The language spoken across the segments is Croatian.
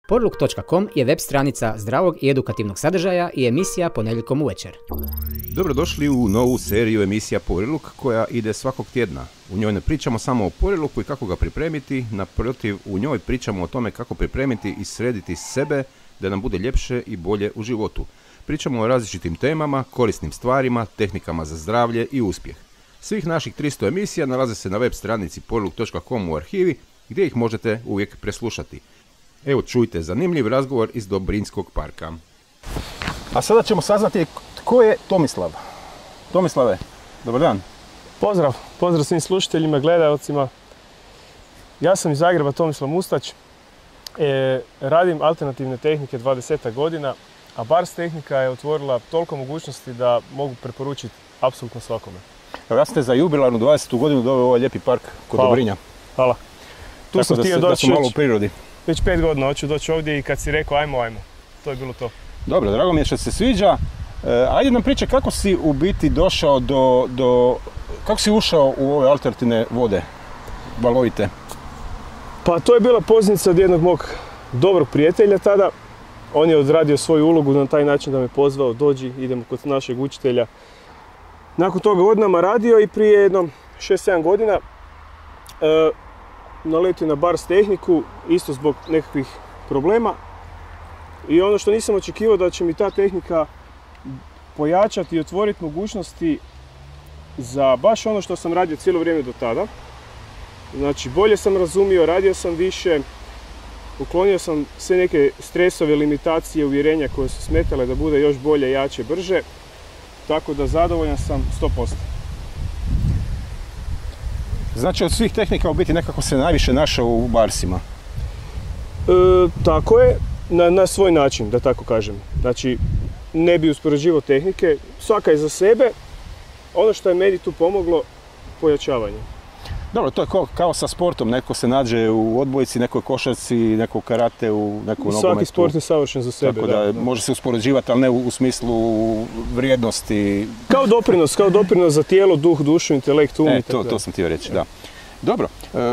Porluk.com je web stranica zdravog i edukativnog sadržaja i emisija ponedjeljkom uvečer. Dobrodošli u novu seriju emisija Porluk koja ide svakog tjedna. U njoj ne pričamo samo o Porluku i kako ga pripremiti, naprotiv u njoj pričamo o tome kako pripremiti i srediti sebe da nam bude ljepše i bolje u životu. Pričamo o različitim temama, korisnim stvarima, tehnikama za zdravlje i uspjeh. Svih naših 300 emisija nalaze se na web stranici porluk.com u arhivi gdje ih možete uvijek preslušati. Evo čujte, zanimljiv razgovor iz Dobrinskog parka. A sada ćemo saznati tko je Tomislav. Tomislave, dobar dan. Pozdrav svim slušateljima, gledalcima. Ja sam iz Zagreba, Tomislav Mustać. Radim alternativne tehnike 20 godina, a Bars tehnika je otvorila toliko mogućnosti da mogu preporučiti apsolutno svakome. Evo ja ste za jubilarnu 20. godinu doveo ovaj lijepi park kod Dobrinja. Hvala. Tu sam htio doći malo u prirodi. Već 5 godina hoću doći ovdje i kad si rekao ajmo. To je bilo to. Dobro, drago mi je što se sviđa. Ajde nam priče kako si u biti došao kako si ušao u ove alternativne vode, valovite? Pa to je bila pozivnica od jednog mog dobrog prijatelja tada. On je odradio svoju ulogu na taj način da me pozvao, dođi, idemo kod našeg učitelja. Nakon toga godinama radio i prije jedno 6-7 godina naletio na Bars tehniku, isto zbog nekakvih problema. I ono što nisam očekivao da će mi ta tehnika pojačati i otvoriti mogućnosti za baš ono što sam radio cijelo vrijeme do tada. Znači bolje sam razumio, radio sam više, uklonio sam sve neke stresove, limitacije, uvjerenja koje su smetale da bude još bolje, jače, brže. Tako da zadovoljan sam 100%. Znači od svih tehnika u biti nekako se najviše našao u Barsima? Tako je, na svoj način, da tako kažem. Znači, ne bi uspoređivao tehnike, svaka je za sebe. Ono što je meni tu pomoglo, pojačavanje. Dobro, to je kao sa sportom, neko se nađe u odbojci, neko košarci, neko karate, u neku nogometu. Svaki sport je savršen za sebe. Tako da može se uspoređivati, ali ne u smislu vrijednosti. Kao doprinos za tijelo, duh, dušu, intelekt, um. To sam htio reći, da. Dobro,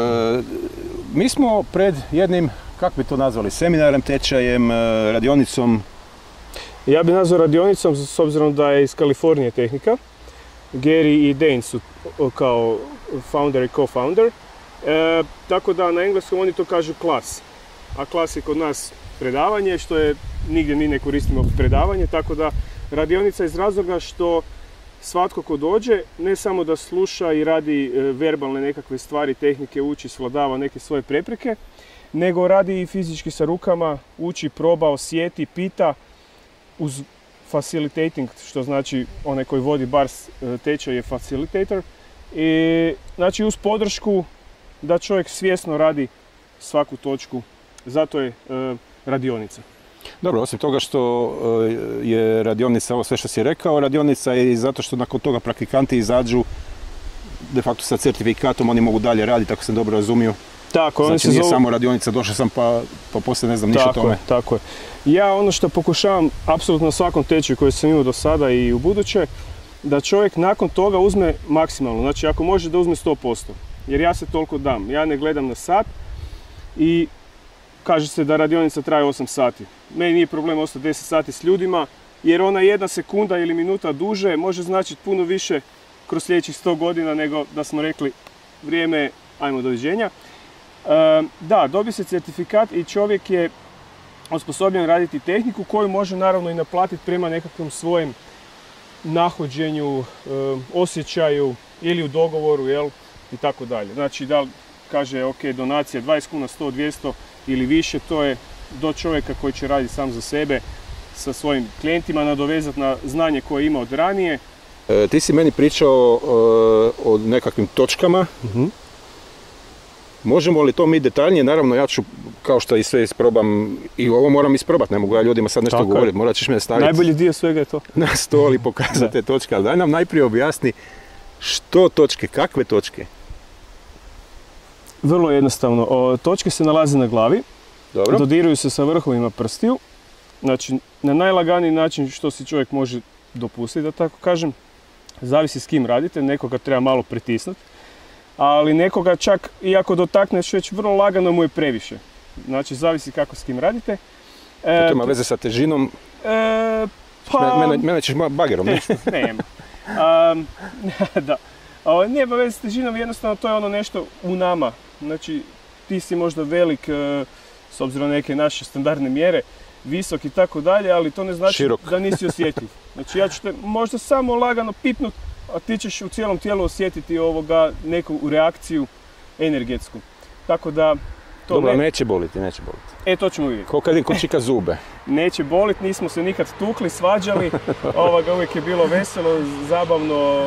mi smo pred jednim, kako bi to nazvali, seminarem, tečajem, radionicom? Ja bi nazvao radionicom s obzirom da je iz Kalifornije tehnika. Gary i Dane su kao founder i co-founder. Tako da na engleskom oni to kažu klas. A klas je kod nas predavanje, što je nigdje mi ne koristimo predavanje. Tako da radionica iz razloga što svatko ko dođe, ne samo da sluša i radi verbalne nekakve stvari, tehnike, uči, svladava neke svoje prepreke, nego radi i fizički sa rukama, uči, proba, osjeti, pita uz facilitating, što znači onaj koji vodi Bars tečaj je facilitator. I znači uz podršku da čovjek svjesno radi svaku točku, zato je radionica. Dobro, osim toga što je radionica, ovo sve što si rekao, radionica je i zato što nakon toga praktikanti izađu de facto sa certifikatom, oni mogu dalje raditi, ako sam dobro razumio. Tako, znači nije samo radionica, došao sam pa poslije ne znam ništa o tome. Tako je. Ja ono što pokušavam apsolutno na svakom tečaju koji sam imao do sada i u buduće, da čovjek nakon toga uzme maksimalno, znači ako može da uzme 100%, jer ja se toliko dam, ja ne gledam na sat i kaže se da radionica traje 8 sati. Meni nije problem ostati 10 sati s ljudima, jer ona 1 sekunda ili minuta duže može značiti puno više kroz sljedećih 100 godina nego da smo rekli vrijeme, ajmo doviđenja. Da, dobije se certifikat i čovjek je osposobljen raditi tehniku koju može naravno i naplatiti prema nekakvom svojem nahođenju, osjećaju ili u dogovoru, i tako dalje. Znači da kaže ok, donacija 20 kuna, 100, 200 ili više, to je do čovjeka koji će raditi sam za sebe sa svojim klijentima, nadovezati na znanje koje ima od ranije. Ti si meni pričao o nekakvim točkama. Možemo li to mi detaljnije? Naravno, ja ću, kao što i sve isprobam, i ovo moram isprobati, ne mogu ja ljudima sad nešto govoriti, morat ćeš me staviti. Najbolji dio svega je to. Na stol i pokazati te točke, ali daj nam najprije objasni što točke, kakve točke? Vrlo jednostavno, točke se nalaze na glavi, dodiruju se sa vrhovima prstiju, znači na najlaganiji način što si čovjek može dopustiti, da tako kažem, zavisi s kim radite, nekoga treba malo pritisnuti. Ali nekoga čak, iako dotakneš već vrlo lagano mu je previše. Znači, zavisi kako s kim radite. To ima veze sa težinom? Mene ćeš bagerom, nešto? Nema. Da. Nije veze s težinom, jednostavno to je ono nešto u nama. Znači, ti si možda velik, s obzirom na neke naše standardne mjere, visok i tako dalje, ali to ne znači širok. Da nisi osjetljiv. Znači, ja ću te možda samo lagano pipnut, a ti ćeš u cijelom tijelu osjetiti neku reakciju energetsku. Tako da... Dobro, neće boliti. To ćemo vidjeti. Ko kad im čika zube. Neće boliti, nismo se nikad tukli, svađali, uvijek je bilo veselo, zabavno.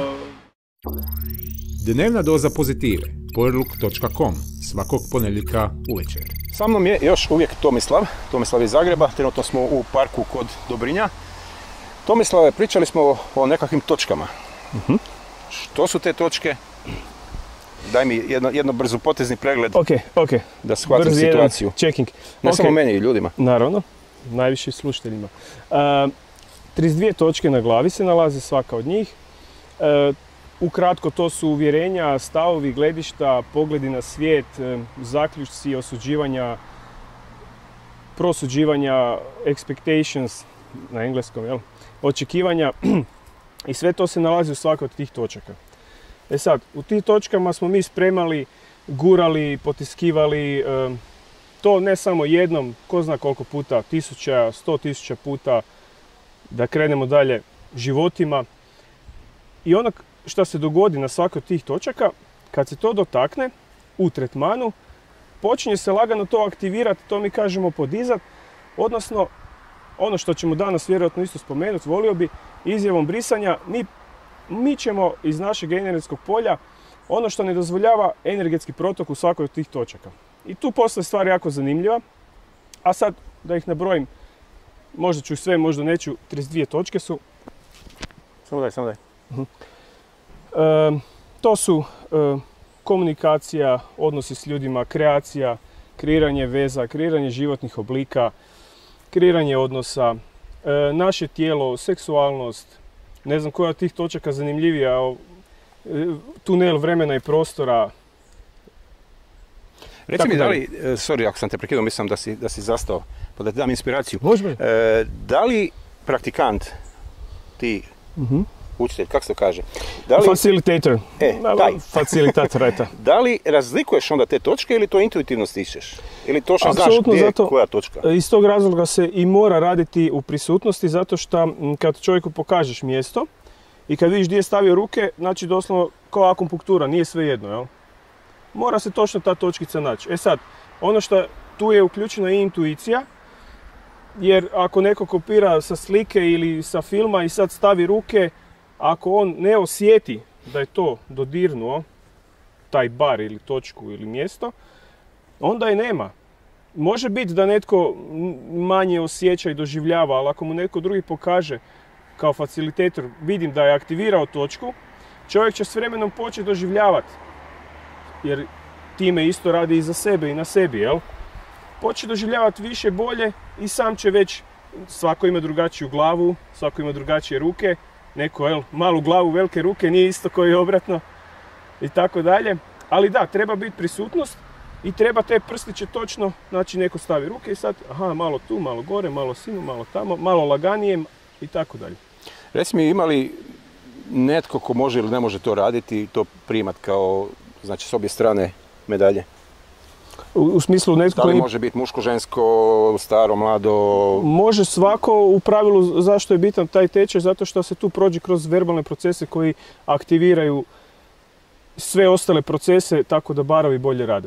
Dnevna doza pozitive, powerlook.com, svakog ponedjeljka uvečer. Sa mnom je još uvijek Tomislav iz Zagreba, trenutno smo u parku kod Dobrinja. Tomislave, pričali smo o nekakvim točkama. Što su te točke? Daj mi jedno brzo potezni pregled da shvatim situaciju. Checking. Ne samo meni i ljudima. Naravno, najviše slušateljima. 32 točke na glavi se nalaze, svaka od njih. Ukratko, to su uvjerenja, stavovi, gledišta, pogledi na svijet, zaključci, osuđivanja, prosuđivanja, expectations, na engleskom, jel? Očekivanja. I sve to se nalazi u svakoj od tih točaka. Sad, u tih točkama smo mi spremali, gurali, potiskivali, to ne samo jednom, ko zna koliko puta, 100.000 puta, da krenemo dalje životima. I ono što se dogodi na svakoj od tih točaka, kad se to dotakne u tretmanu, počinje se lagano to aktivirati, to mi kažemo podizati, odnosno ono što ćemo danas vjerojatno isto spomenuti, volio bi, izjavom brisanja, mi ćemo iz našeg energetskog polja ono što ne dozvoljava energetski protok u svakoj od tih točaka. I tu postaje stvar jako zanimljiva, a sad da ih nabrojim, možda ću sve, možda neću, 32 točke su. Samo daj. To su komunikacija, odnosi s ljudima, kreacija, kreiranje veza, kreiranje životnih oblika, kreiranje odnosa, naše tijelo, seksualnost, ne znam koja od tih točaka zanimljivija, tunel vremena i prostora. Reci mi, da li, sorry ako sam te prekidao, mislim da si zastao, pa da ti dam inspiraciju. Može. Da li praktikant, ti, učitelj, kako se to kaže? Facilitator. Taj. Facilitator, eto. Da li razlikuješ onda te točke ili to intuitivno stičeš? Ili točno znaš gdje je koja točka? Iz tog razloga se i mora raditi u prisutnosti, zato što kad čovjeku pokažeš mjesto i kad vidiš gdje je stavio ruke, znači doslovno kao akupunktura, nije sve jedno, jel? Mora se točno ta točkica naći. Sad, ono što tu je uključena i intuicija, jer ako neko kopira sa slike ili sa filma i sad stavi ruke, ako on ne osjeti da je to dodirnuo, taj bar ili točku ili mjesto, onda je nema. Može biti da netko manje osjeća i doživljava, ali ako mu netko drugi pokaže kao facilitator, vidim da je aktivirao točku, čovjek će s vremenom početi doživljavati. Jer time isto radi i za sebe i na sebi, jel? Počne doživljavati više, bolje i sam će već, svako ima drugačiju glavu, svako ima drugačije ruke, neko, malu glavu, velike ruke, nije isto koji je obratno i tako dalje. Ali da, treba biti prisutnost i treba te prstiće točno, znači neko stavi ruke i sad, malo tu, malo gore, malo sinu, malo tamo, malo laganijem i tako dalje. Reci mi, ima li netko ko može ili ne može to raditi i to primat kao, znači, s obje strane medalje? U smislu netko... Da li može biti muško, žensko, staro, mlado? Može svako, u pravilu zašto je bitan taj tečaj, zato što se tu prođe kroz verbalne procese koji aktiviraju sve ostale procese tako da barovi bolje rade.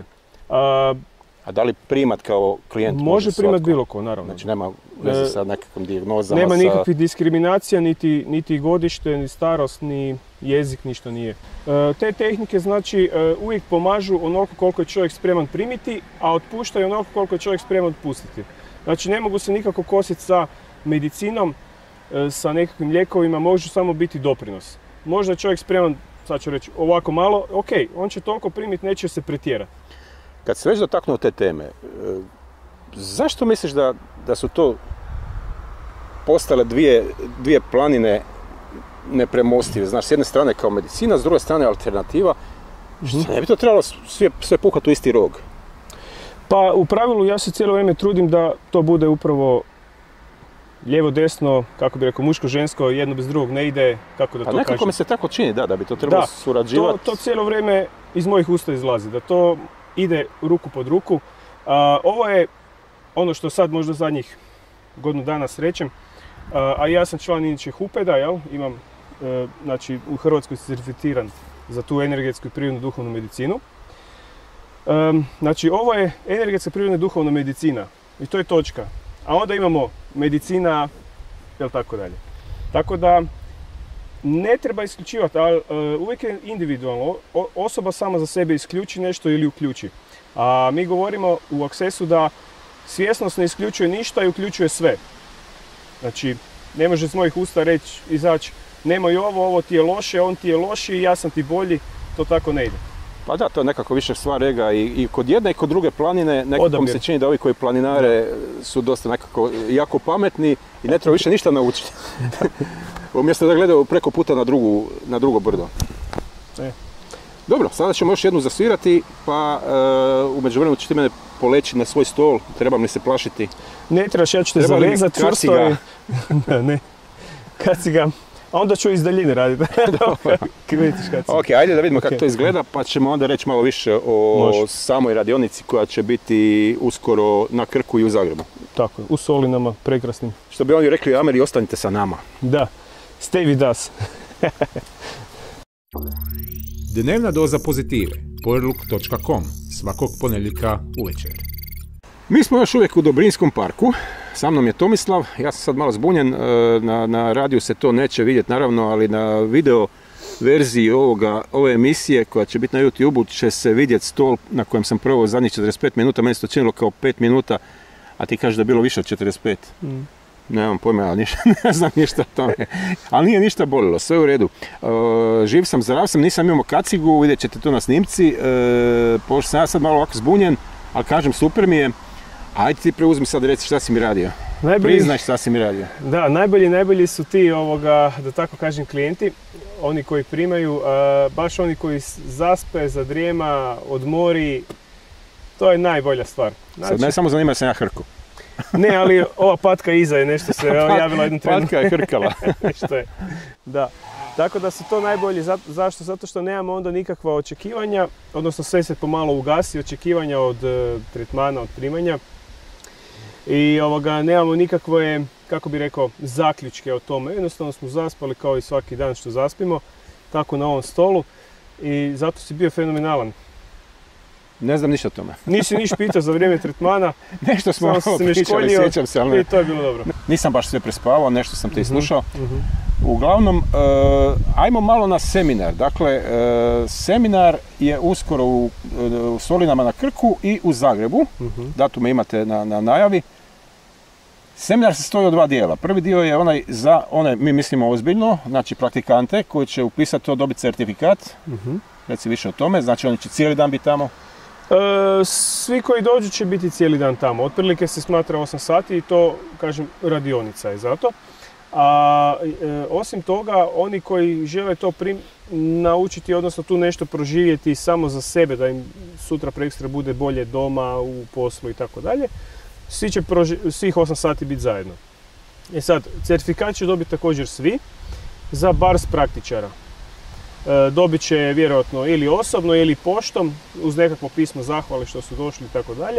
A da li primat kao klijent može primat bilo ko, naravno. Znači nema veze sa nekakvom dijagnozama? Nema nikakvih diskriminacija, niti godište, ni starost, ni jezik, ništa nije. Te tehnike znači uvijek pomažu onoliko koliko je čovjek spreman primiti, a otpuštaju onoliko koliko je čovjek spreman otpustiti. Znači ne mogu se nikako kositi sa medicinom, sa nekakvim lijekovima, može samo biti doprinos. Možda je čovjek spreman, sad ću reći, ovako malo, ok, on će toliko primiti, neće se pretjerati. Kad se već dotaknuo te teme, zašto misliš da su to postale dvije planine nepremostive? Znaš, s jedne strane kao medicina, s druge strane alternativa. Što ne bi to trebalo sve puhati u isti rog? Pa u pravilu ja se cijelo vrijeme trudim da to bude upravo lijevo, desno, kako bi rekao, muško, žensko, jedno bez drugog ne ide, kako da to kažem. A nekako mi se tako čini, da bi to trebalo surađivati. To cijelo vrijeme iz mojih usta izlazi, da to ide ruku pod ruku. Ovo je ono što sad možda zadnjih godinu dana srećem, a ja sam član inače HUPED-a, jel? Imam, znači u Hrvatskoj certificiran za tu energetsku i prirodnu duhovnu medicinu. Znači ovo je energetska prirodna i duhovna medicina i to je točka. A onda imamo medicina, jel tako dalje. Tako da ne treba isključivati, ali uvijek je individualno. Osoba sama za sebe isključi nešto ili uključi. A mi govorimo u Accessu da svjesnost ne isključuje ništa i uključuje sve. Znači, ne može iz mojih usta reći, izaći, nemoj ovo ti je loše, on ti je loši, ja sam ti bolji, to tako ne ide. Pa da, to je nekako više stvar ega i kod jedne i kod druge planine, nekako mi se čini da ovi koji planinare su dosta nekako jako pametni i ne treba više ništa naučiti. Umjesto da gledaju preko puta na drugo brdo. Dobro, sada ćemo još jednu zasvirati, pa u međuvremenu će ti mene poleći na svoj stol, trebam li se plašiti? Ne trebaš, ja ću te zavezati čvrsto i... Ne, kaciga. A onda ću iz daljine raditi. Ok, ajde da vidimo kako to izgleda, pa ćemo onda reći malo više o samoj radionici koja će biti uskoro na Krku i u Zagrebu. Tako je, u Solinama, prekrasnim. Što bi oni rekli u Ameri, ostanite sa nama. Da, stay with us. Dnevna doza pozitive. Powerlook.com. Svakog ponedjeljka uvečer. Mi smo još uvijek u Dobrinskom parku. Sa mnom je Tomislav, ja sam sad malo zbunjen, na radiju se to neće vidjeti naravno, ali na video verziji ove emisije koja će biti na YouTube-u će se vidjeti stol na kojem sam proveo zadnjih 45 minuta, meni se to činilo kao 5 minuta, a ti kažeš da je bilo više od 45. Nemam pojma, ne znam ništa o tome, ali nije ništa bolilo, sve u redu. Živ sam, zdrav sam, nisam imao kacigu, vidjet ćete to na snimci, pošto sam ja sad malo ovako zbunjen, ali kažem super mi je. Ajde ti preuzmi sad reci šta si mi radio. Priznaj šta si mi radio. Da, najbolji su ti, da tako kažem, klijenti. Oni koji primaju, baš oni koji zaspe, zadrijema, odmori. To je najbolja stvar. Znači, sad ne samo zanima sam ja hrku. Ne, ali ova patka iza je nešto se javila jednom trenutku. Patka je hrkala. Nešto je, da. Tako da su to najbolji. Zašto? Zato što nemamo onda nikakva očekivanja, odnosno sve se pomalo ugasi, očekivanja od tretmana, od primanja. I nemamo nikakve, kako bi rekao, zaključke o tome. Jednostavno smo zaspali kao i svaki dan što zaspimo, tako na ovom stolu i zato si bio fenomenalan. Ne znam ništa o tome. Nisi niš pitao za vrijeme tretmana. Nešto smo pričali, sjećam se, ali ne. I to je bilo dobro. Nisam baš sve prespavao, nešto sam te i slušao. Uglavnom, ajmo malo na seminar. Dakle, seminar je uskoro u Solinama na Krku i u Zagrebu. Datume imate na najavi. Seminar se stoji od dva dijela. Prvi dio je onaj za one, mi mislimo ozbiljno, znači praktikante koji će upisati to, dobiti certifikat. Reci više o tome, znači oni će cijeli dan biti tamo. Svi koji dođu će biti cijeli dan tamo. Otprilike se smatra 8 sati i to, kažem, radionica je zato. A osim toga, oni koji žele to naučiti, odnosno tu nešto proživjeti samo za sebe, da im sutra prekstra bude bolje doma, u poslu i tako dalje, svi će svih 8 sati biti zajedno. Sad, certifikat će dobiti također svi za bars praktičara. Dobit će vjerojatno ili osobno ili poštom uz nekakvo pismo zahvale što su došli i tako dalje.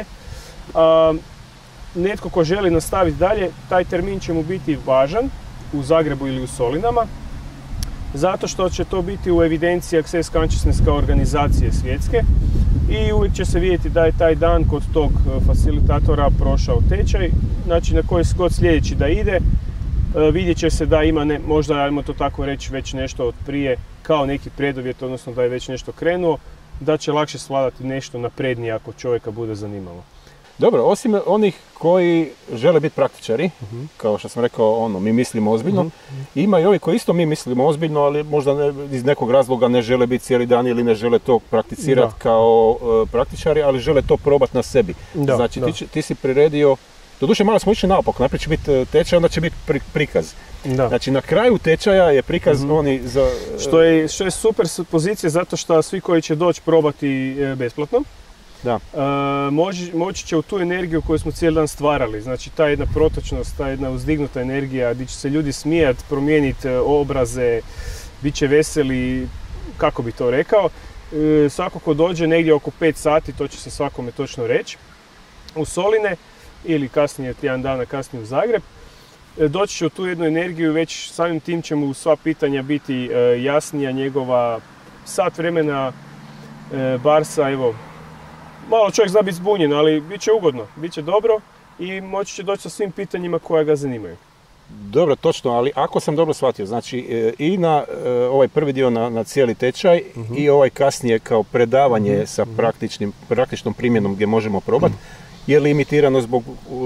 Netko ko želi nastaviti dalje, taj termin će mu biti važan u Zagrebu ili u Solinama, zato što će to biti u evidenciji Access Consciousness kao organizacije svjetske i uvijek će se vidjeti da je taj dan kod tog facilitatora prošao tečaj, znači na koji god sljedeći da ide, vidjet će se da ima, možda ajmo to tako reći, već nešto od prije kao neki preduvjet, odnosno da je već nešto krenuo, da će lakše svladati nešto naprednije ako čovjeka bude zanimalo. Dobro, osim onih koji žele biti praktičari, kao što sam rekao, mi mislimo ozbiljno, ima i ovi koji isto mi mislimo ozbiljno, ali možda iz nekog razloga ne žele biti cijeli dan ili ne žele to prakticirati kao praktičari, ali žele to probati na sebi. Znači ti si priredio, doduše malo smo išli naopako, najprije će biti tečaj, onda će biti prikaz. Znači na kraju tečaja je prikaz oni za... Što je super pozicija zato što svi koji će doći probati besplatno. Da. Moći će u tu energiju koju smo cijeli dan stvarali. Znači ta jedna protočnost, ta jedna uzdignuta energija gdje će se ljudi smijati, promijeniti obraze, bit će veseli, kako bi to rekao. Svako ko dođe negdje oko 5 sati, to će se svakome točno reći, u Soline ili kasnije, tjedan dana kasnije u Zagreb. Doći će u tu jednu energiju, već samim tim će mu sva pitanja biti jasnija, njegova sat vremena Barsa, evo, malo čovjek zna biti zbunjen, ali bit će ugodno, bit će dobro i moći će doći sa svim pitanjima koja ga zanimaju. Dobro, točno, ali ako sam dobro shvatio, znači i na ovaj prvi dio na cijeli tečaj i ovaj kasnije kao predavanje sa praktičnom primjenom gdje možemo probati, je limitirano zbog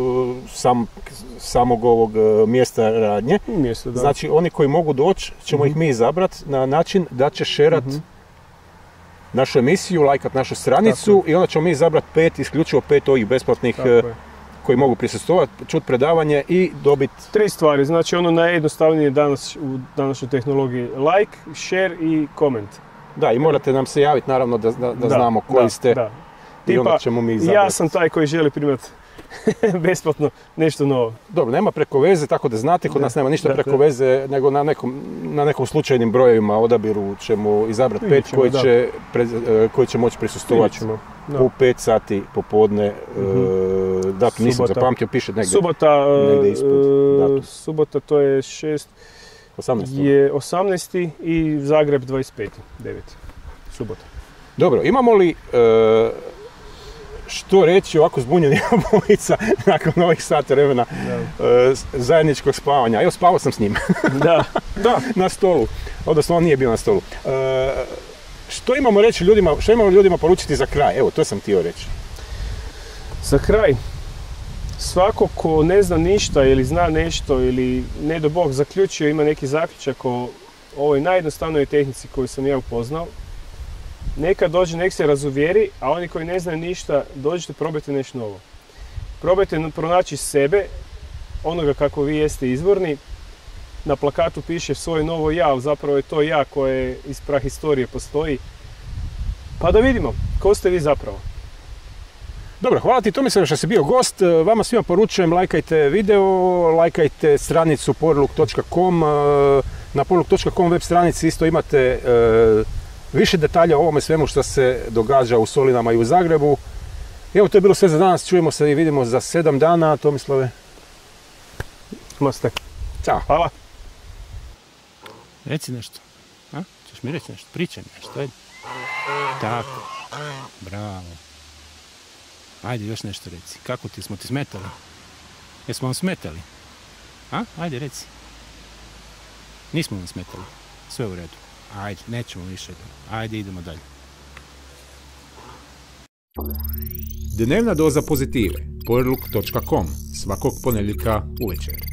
samog ovog mjesta radnje. Da. Znači oni koji mogu doći, ćemo ih mi izabrati na način da će šerat našu emisiju, lajkat našu stranicu i onda ćemo mi izabrati isključivo 5 ovih besplatnih koji mogu prisustvovati, čuti predavanje i dobiti... 3 stvari, znači ono najjednostavnije danas u današnjoj tehnologiji, like, share i comment. Da, i morate nam se javiti naravno da znamo koji ste. Da. I onda ćemo mi izabrati. Ja sam taj koji želi primati besplatno nešto novo. Dobro, nema preko veze, tako da znate, kod nas nema ništa preko veze, nego na nekom slučajnim brojevima odabiru ćemo izabrati 5 koji će moći prisustovati u 5 sati popodne. Datum nisam zapamtio, piše negdje. Subota to je 18. i Zagreb 25. 9. Subota. Dobro, imamo li što reći ovako zbunjeni obojica nakon ovih sata vremena zajedničkog spavanja? Evo, spavao sam s njim. Da, na stolu. Odnosno, on nije bio na stolu. Što imamo reći ljudima, što imamo ljudima poručiti za kraj? Evo, to sam htio reći. Za kraj, svako ko ne zna ništa ili zna nešto ili ne do Bog zaključio, ima neki zaključak o ovoj najjednostavnoj tehnici koju sam ja upoznao, neka dođe, nek se razuvjeri, a oni koji ne znaju ništa, dođite, probajte nešto novo. Probajte pronaći sebe, onoga kako vi jeste izvorni. Na plakatu piše svoje novo ja, ali zapravo je to ja koje iz prahistorije postoji. Pa da vidimo, ko ste vi zapravo. Dobro, hvala ti Tomislav što si bio gost. Vama svima poručujem, lajkajte video, lajkajte stranicu powerlook.com. Na powerlook.com web stranici isto imate više detalja o ovome svemu što se događa u Solinama i u Zagrebu. Evo, to je bilo sve za danas. Čujemo se i vidimo za 7 dana. Tomislave. Moste. Ćao. Hvala. Reci nešto. A? Češ mi reći nešto? Pričaj nešto. Ajde. Tako. Bravo. Ajde, još nešto reci. Kako smo ti smetali? Jesmo vam smetali? A? Ajde, reci. Nismo vam smetali. Sve u redu. Ajde, nećemo više. Ajde, idemo dalje. Dnevna doza pozitive. Powerlook.com. Svakog ponedjeljka uvečer.